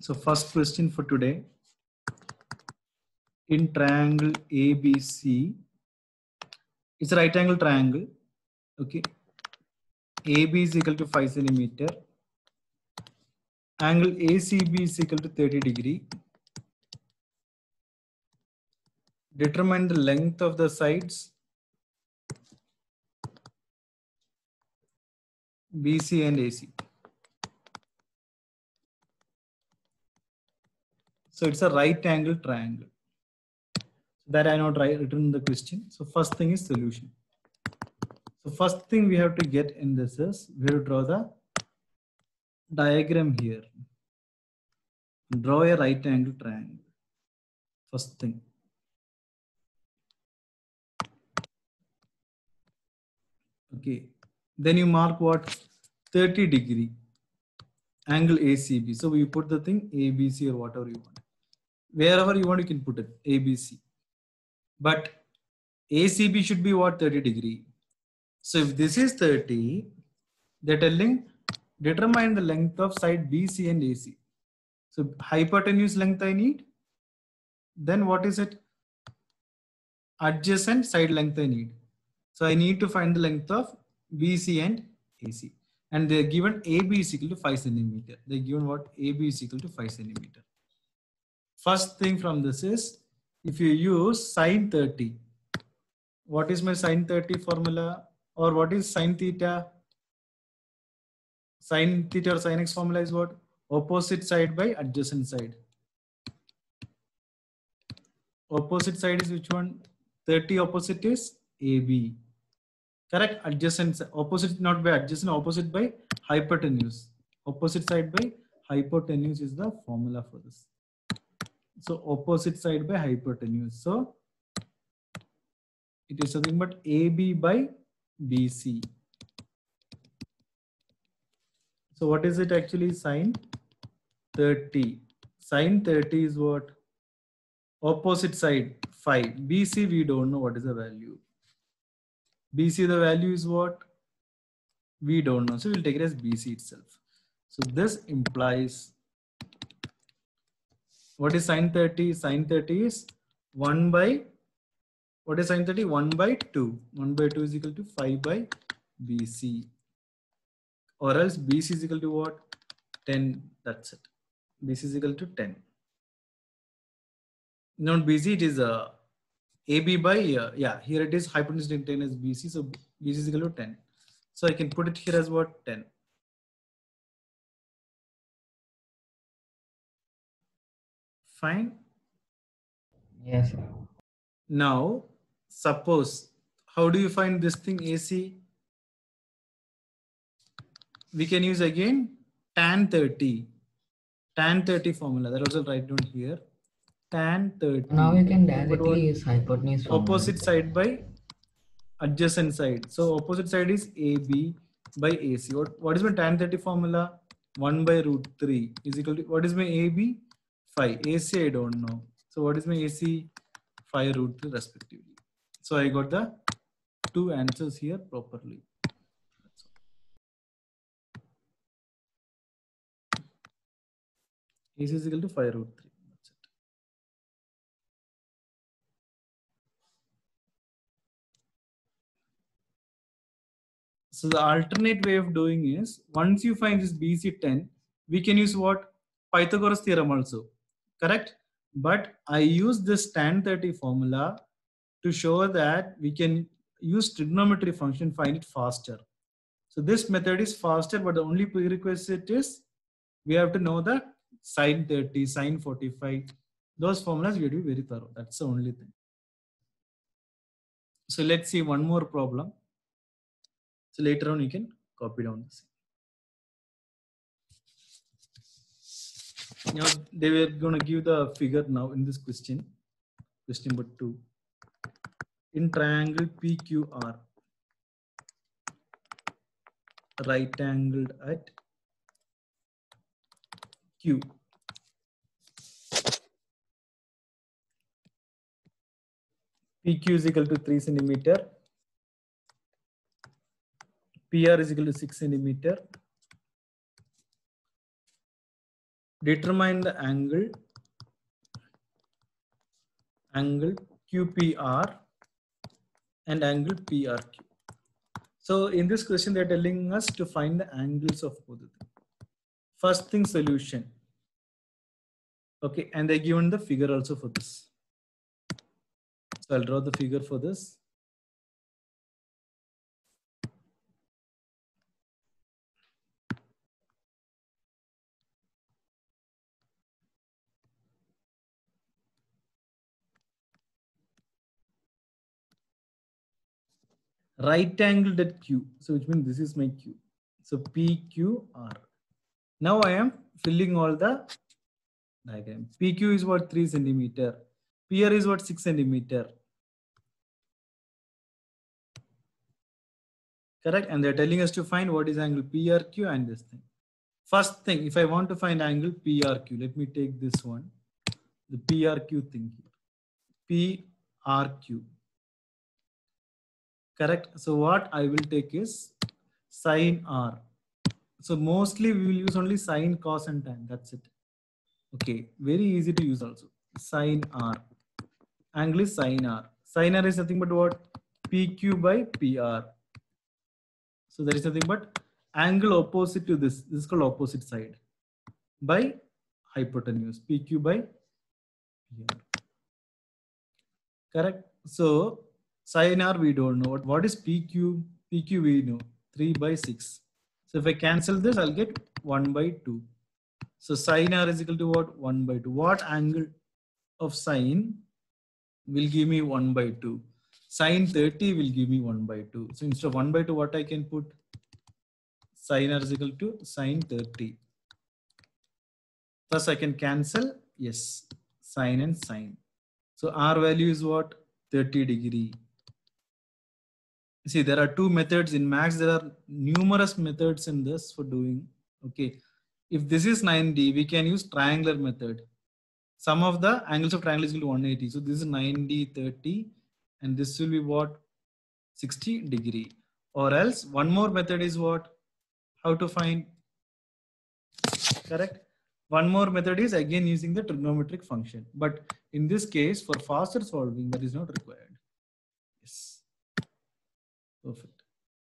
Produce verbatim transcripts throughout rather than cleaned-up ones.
So first question for today. In triangle A B C, it's a right angle triangle. Okay. A B is equal to five centimeter. Angle A C B is equal to thirty degree. Determine the length of the sides B C and A C. So it's a right angle triangle. That I not write written the question. So first thing is solution. So first thing we have to get in this is we have to draw the diagram here. Draw a right angle triangle. First thing. Okay. Then you mark what? thirty degree angle A C B. So we put the thing A B C or whatever you want. Wherever you want, you can put it A B C. But A C B should be what? thirty degree. So if this is thirty, they're telling determine the length of side B C and A C. So hypotenuse length I need. Then what is it? Adjacent side length I need. So I need to find the length of B C and A C. And they're given A B is equal to five centimeter. They're given what? A B is equal to five centimeter. First thing from this is, if you use sine thirty, what is my sine thirty formula? Or what is sine theta? Sine theta or sine x formula is what? Opposite side by adjacent side. Opposite side is which one? thirty opposite is A B. Correct? Adjacent, opposite not by adjacent, opposite by hypotenuse. Opposite side by hypotenuse is the formula for this. So opposite side by hypotenuse. So it is something but A B by B C. So what is it actually? Sine thirty. Sine thirty is what? Opposite side five. B C we don't know what is the value. B C the value is what? We don't know. So we'll take it as B C itself. So this implies, what is sine thirty? Sine thirty is one by, what is sine thirty? one by two. one by two is equal to five by B C. Or else B C is equal to what? ten. That's it. B C is equal to ten. Not B C, it is uh, A B by, uh, yeah, here it is hypotenuse ten as B C. So B C is equal to ten. So I can put it here as what? ten. Fine. Yes, sir. Now, suppose, how do you find this thing A C? We can use again tan thirty. Tan thirty formula. That also write down here. Tan thirty. Now you can But what? directly use hypotenuse formula. Opposite side by adjacent side. So opposite side is A B by A C. What, what is my tan thirty formula? one by root three is equal to, what is my A B? five. A C I don't know. So what is my A C? five root three respectively. So I got the two answers here properly. A C is equal to five root three. That's it. So the alternate way of doing is, once you find this B C ten, we can use what? Pythagoras theorem also. Correct? But I use this tan thirty formula to show that we can use trigonometry function, find it faster. So this method is faster, but the only prerequisite is we have to know the sine thirty, sine forty-five. Those formulas we have to be very thorough. That's the only thing. So let's see one more problem. So later on you can copy down this. Now they were going to give the figure now in this question. Question number two. In triangle P Q R, right angled at Q. P Q is equal to three centimeter. P R is equal to six centimeter. determine the angle angle Q P R and angle P R Q. So in this question, they're telling us to find the angles of both of them. First thing, solution. Okay, and they're given the figure also for this. So I'll draw the figure for this. Right angled at Q. So which means this is my Q. So P Q R. Now I am filling all the diagram. P Q is what three centimeter. P R is what six centimeter. Correct? And they're telling us to find what is angle P R Q and this thing. First thing, if I want to find angle P R Q, let me take this one. The P R Q thing here. P R Q. Correct? So what I will take is sine R. So mostly we will use only sine, cos and tan. That's it. Okay. Very easy to use also. Sine R. Angle is sine R. Sine R is nothing but what? P Q by P R. So there is nothing but angle opposite to this. This is called opposite side by hypotenuse. P Q by P R. Correct? So sine R we don't know. What is P Q? P Q we know. three by six. So if I cancel this, I'll get one by two. So sine R is equal to what? one by two. What angle of sine will give me one by two? Sine thirty will give me one by two. So instead of one by two, what I can put? Sine R is equal to sine thirty. Thus I can cancel. Yes. Sine and sine. So R value is what? thirty degree. See, there are two methods in maths. There are numerous methods in this for doing. Okay. If this is ninety, we can use triangular method. Sum of the angles of triangle is equal to one eighty. So this is ninety, thirty, and this will be what? sixty degree. Or else one more method is what? How to find? Correct. One more method is again using the trigonometric function. But in this case, for faster solving, that is not required. Yes. Perfect.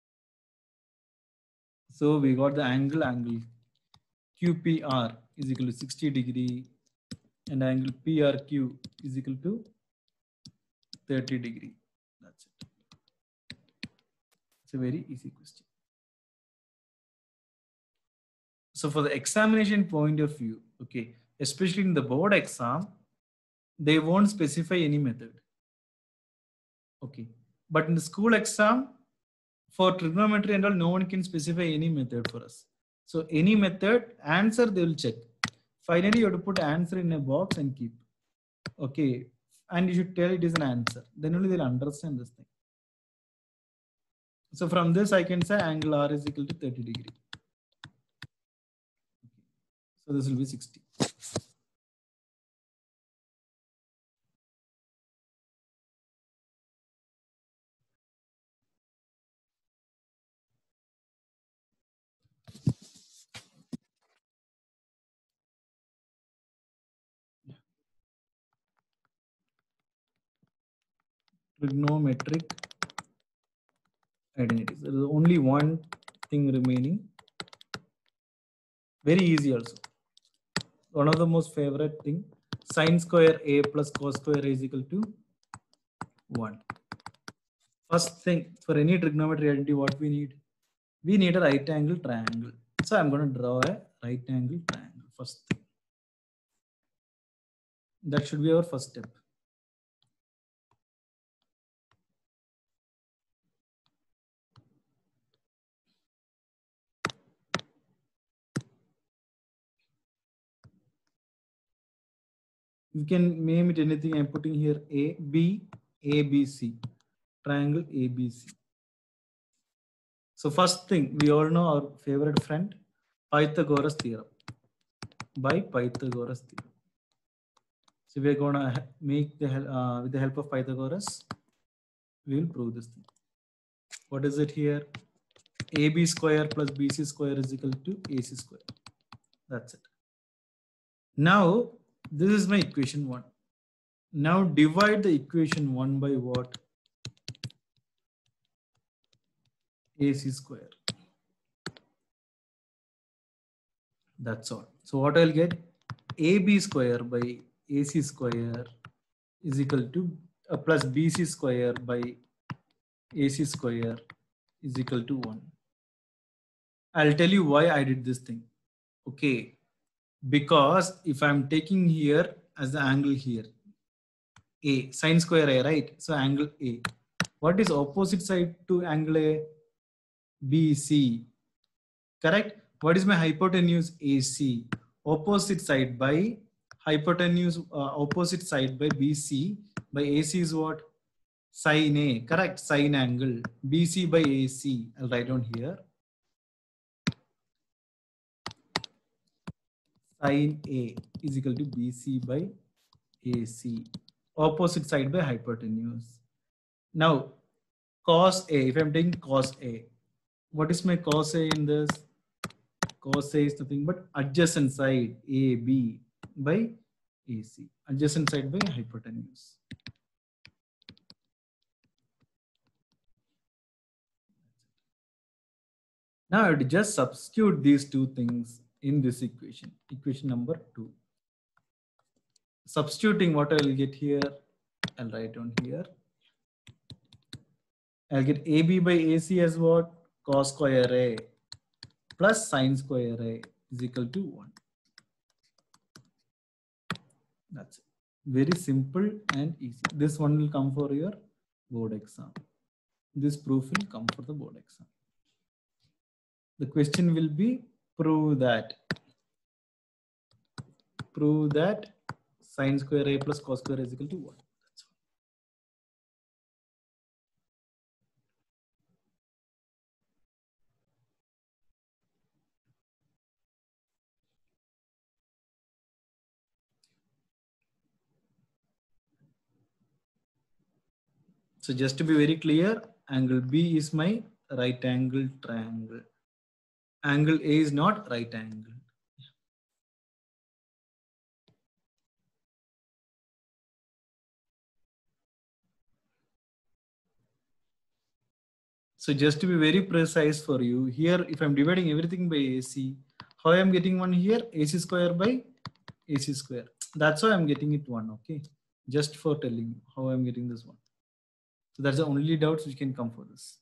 So we got the angle, angle Q P R is equal to sixty degree and angle P R Q is equal to thirty degree. That's it. It's a very easy question. So for the examination point of view, okay, especially in the board exam, they won't specify any method. Okay. But in the school exam, for trigonometry and all, no one can specify any method for us. So any method, answer they will check. Finally, you have to put answer in a box and keep. Okay. And you should tell it is an answer. Then only they'll understand this thing. So from this, I can say angle R is equal to thirty degree. Okay. So this will be sixty. Trigonometric identities. There is only one thing remaining. Very easy also. One of the most favorite thing. Sine square A plus cos square A is equal to one. First thing, for any trigonometry identity, what we need? We need a right angle triangle. So I'm going to draw a right angle triangle. First thing. That should be our first step. You can name it anything. I'm putting here A, B, A, B, C. Triangle A, B, C. So first thing, we all know our favorite friend, Pythagoras theorem. By Pythagoras theorem. So we're going to make the uh, with the help of Pythagoras, we will prove this thing. What is it here? A B square plus B C square is equal to A C square. That's it. Now, this is my equation one. Now divide the equation one by what? A C square. That's all. So what I'll get? A B square by A C square is equal to uh, plus B C square by A C square is equal to one. I'll tell you why I did this thing. Okay. Because if I'm taking here as the angle here, A, sine square A, right? So angle A. What is opposite side to angle A? B C. Correct? What is my hypotenuse? A C. Opposite side by hypotenuse, uh, opposite side by B C by A C is what? Sine A. Correct? Sine angle. B C by A C. I'll write down here. Sine A is equal to B C by A C. Opposite side by hypotenuse. Now, cos A, if I'm taking cos A, what is my cos A in this? Cos A is nothing but adjacent side A B by A C. Adjacent side by hypotenuse. Now I have to just substitute these two things in this equation. Equation number two. Substituting what I will get here, I'll write down here. I'll get A B by A C as what? Cos square A plus sine square A is equal to one. That's it. Very simple and easy. This one will come for your board exam. This proof will come for the board exam. The question will be prove that. Prove that sine square A plus cos square A is equal to one. That's all. So just to be very clear, angle B is my right angle triangle. Angle A is not right angle. So just to be very precise for you, here if I'm dividing everything by A C, how I'm getting one here? A C square by A C square. That's why I'm getting it one, okay? Just for telling you how I'm getting this one. So that's the only doubts which can come for this.